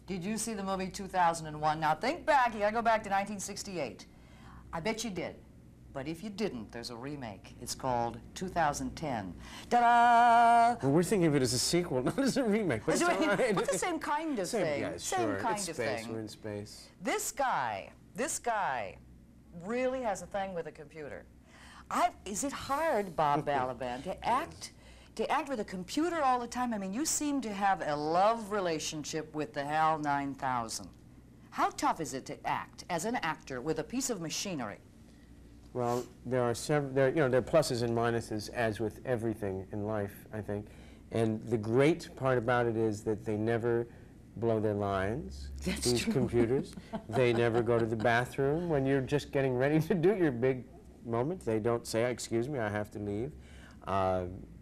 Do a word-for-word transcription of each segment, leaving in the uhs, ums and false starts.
Did you see the movie two thousand one? Now think back, you gotta go back to nineteen sixty-eight. I bet you did. But if you didn't, there's a remake. It's called two thousand ten. Ta-da! Well, we're thinking of it as a sequel, not as a remake, but it's all right. But the same kind of same, thing. Yeah, same sure. kind it's of space. thing. We're in space. This guy, this guy really has a thing with a computer. I, is it hard, Bob Balaban, to act to act with a computer all the time? I mean, you seem to have a love relationship with the HAL nine thousand. How tough is it to act as an actor with a piece of machinery? Well, there are several, there, you know, there are pluses and minuses, as with everything in life, I think. And the great part about it is that they never blow their lines, That's these true. computers. They never go to the bathroom when you're just getting ready to do your big moment. They don't say, excuse me, I have to leave. Uh,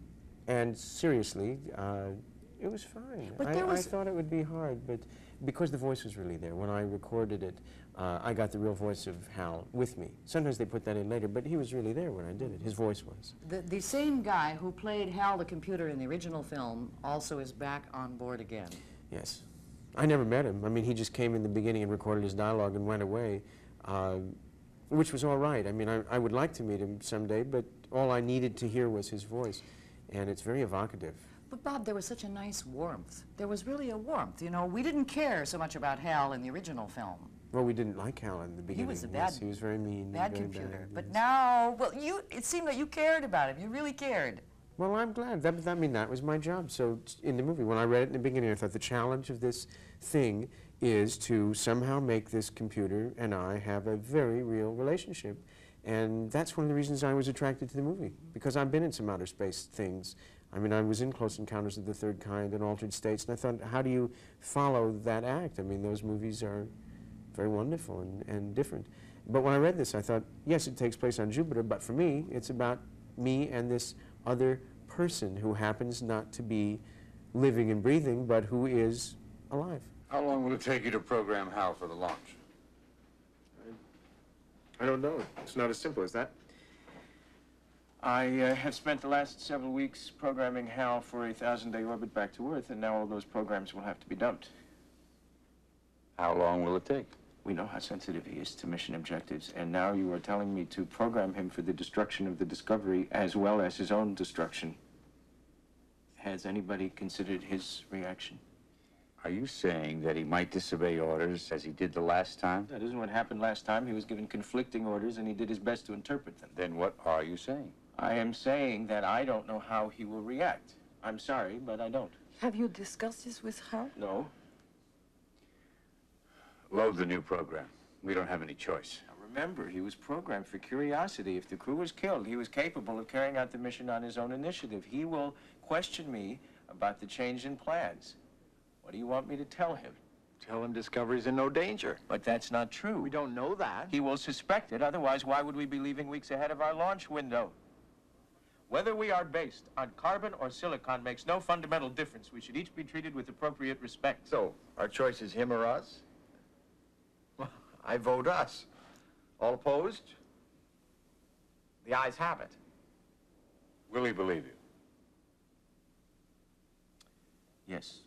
and seriously, uh, it was fine. But I, there was I thought it would be hard, but because the voice was really there, when I recorded it, uh, I got the real voice of Hal with me. Sometimes they put that in later, but he was really there when I did it. His voice was. The, the same guy who played Hal the computer in the original film also is back on board again. Yes. I never met him. I mean, he just came in the beginning and recorded his dialogue and went away, uh, which was all right. I mean, I, I would like to meet him someday, but all I needed to hear was his voice, and it's very evocative. But Bob, there was such a nice warmth. There was really a warmth. You know, we didn't care so much about Hal in the original film. Well, we didn't like Hal in the beginning. He was a bad, yes, he was very mean. bad very computer. Bad, but yes. now, well, you, it seemed that you cared about him. You really cared. Well, I'm glad. That, that, I mean, that was my job. So in the movie, when I read it in the beginning, I thought the challenge of this thing is to somehow make this computer and I have a very real relationship. And that's one of the reasons I was attracted to the movie, because I've been in some outer space things. I mean, I was in Close Encounters of the Third Kind and Altered States, and I thought, how do you follow that act? I mean, those movies are very wonderful and, and different. But when I read this, I thought, yes, it takes place on Jupiter, but for me, it's about me and this other person who happens not to be living and breathing, but who is alive. How long will it take you to program Hal for the launch? I don't know. It's not as simple as that. I uh, have spent the last several weeks programming Hal for a thousand-day orbit back to Earth, and now all those programs will have to be dumped. How long will it take? We know how sensitive he is to mission objectives, and now you are telling me to program him for the destruction of the Discovery as well as his own destruction. Has anybody considered his reaction? Are you saying that he might disobey orders as he did the last time? That isn't what happened last time. He was given conflicting orders, and he did his best to interpret them. Then what are you saying? I am saying that I don't know how he will react. I'm sorry, but I don't. Have you discussed this with her? No. Load the new program. We don't have any choice. Now remember, he was programmed for curiosity. If the crew was killed, he was capable of carrying out the mission on his own initiative. He will question me about the change in plans. What do you want me to tell him? Tell him Discovery's in no danger. But that's not true. We don't know that. He will suspect it. Otherwise, why would we be leaving weeks ahead of our launch window? Whether we are based on carbon or silicon makes no fundamental difference. We should each be treated with appropriate respect. So, our choice is him or us? Well, I vote us. All opposed? The ayes have it. Will he believe you? Yes.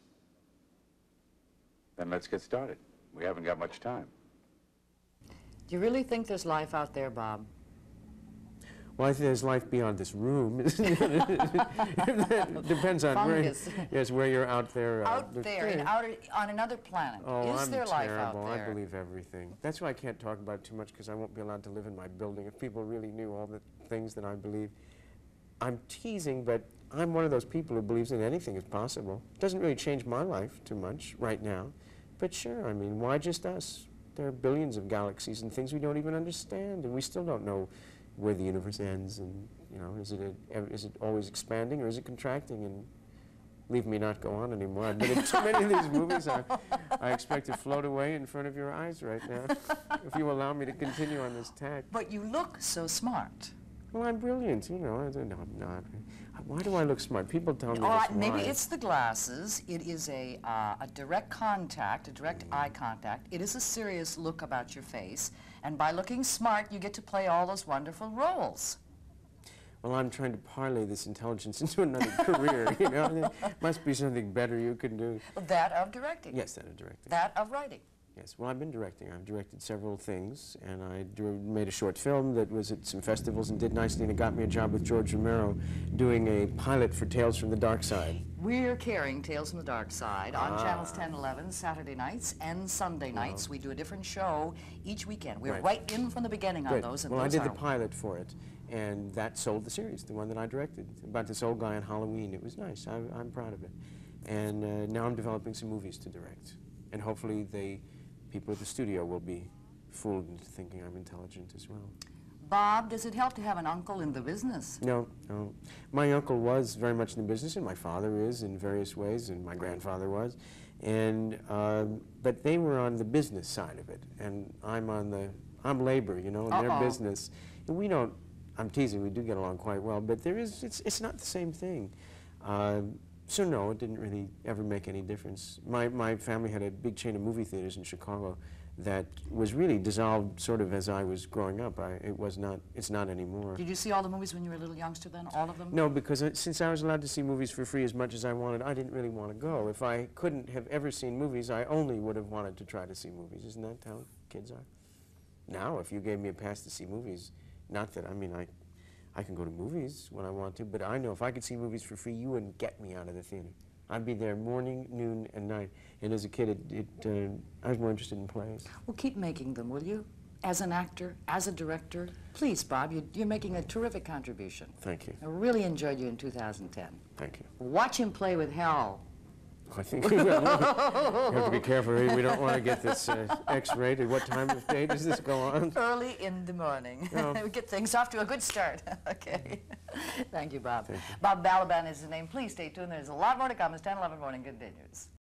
Then let's get started. We haven't got much time. Do you really think there's life out there, Bob? Well, I think there's life beyond this room. It depends on Fungus. where, yes, where you're out there. Uh, Out there, in outer, on another planet. Oh, is I'm there life terrible. out there? I believe everything. That's why I can't talk about it too much, because I won't be allowed to live in my building. If people really knew all the things that I believe. I'm teasing, but I'm one of those people who believes that anything is possible. It doesn't really change my life too much right now. But sure, I mean, why just us? There are billions of galaxies and things we don't even understand, and we still don't know where the universe ends, and, you know, is it, a, is it always expanding or is it contracting? And leave me not go on anymore. I've been in too many of these movies. I, I expect to float away in front of your eyes right now, if you allow me to continue on this tack. But you look so smart. Well, I'm brilliant, you know. I don't, no, I'm not. Why do I look smart? People tell me All right, that's maybe why. it's the glasses. It is a, uh, a direct contact, a direct Mm. eye contact. It is a serious look about your face. And by looking smart, you get to play all those wonderful roles. well, I'm trying to parlay this intelligence into another career, you know? There must be something better you can do. That of directing. Yes, that of directing. That of writing. Yes, well, I've been directing. I've directed several things, and I drew, made a short film that was at some festivals and did nicely, and it got me a job with George Romero doing a pilot for Tales from the Dark Side. We're carrying Tales from the Dark Side on Ah. channels ten, eleven, Saturday nights and Sunday nights. We do a different show each weekend. We're Right. right, in from the beginning on Great. those. And Well, I those did the are pilot for it, and that sold the series, the one that I directed, about this old guy on Halloween. It was nice. I, I'm proud of it. And uh, now I'm developing some movies to direct, and hopefully they, people at the studio will be fooled into thinking I'm intelligent as well. Bob, does it help to have an uncle in the business? No, no. My uncle was very much in the business, and my father is in various ways, and my grandfather was. And, uh, but they were on the business side of it, and I'm on the, I'm labor, you know, and Uh-oh. their business. And we don't, I'm teasing, we do get along quite well, but there is, it's, it's not the same thing. Uh, so no, it didn't really ever make any difference. My, my family had a big chain of movie theaters in Chicago that was really dissolved sort of as I was growing up. I, it was not, it's not anymore. Did you see all the movies when you were a little youngster then, all of them? No, because I, since I was allowed to see movies for free as much as I wanted, I didn't really want to go. If I couldn't have ever seen movies, I only would have wanted to try to see movies. Isn't that how kids are? Now, if you gave me a pass to see movies, not that, I mean, I, I can go to movies when I want to, but I know if I could see movies for free, you wouldn't get me out of the theater. I'd be there morning, noon, and night. And as a kid, it, it, uh, I was more interested in plays. Well, keep making them, will you? As an actor, as a director. Please, Bob, you, you're making a terrific contribution. Thank you. I really enjoyed you in two thousand ten. Thank you. Watch him play with Hal. I think we have to be careful. We don't want to get this uh, X-rated. What time of day does this go on? Early in the morning. Oh. We get things off to a good start. Okay. Thank you, Bob. Thank you. Bob Balaban is his name. Please stay tuned. There's a lot more to come as ten eleven Morning continues.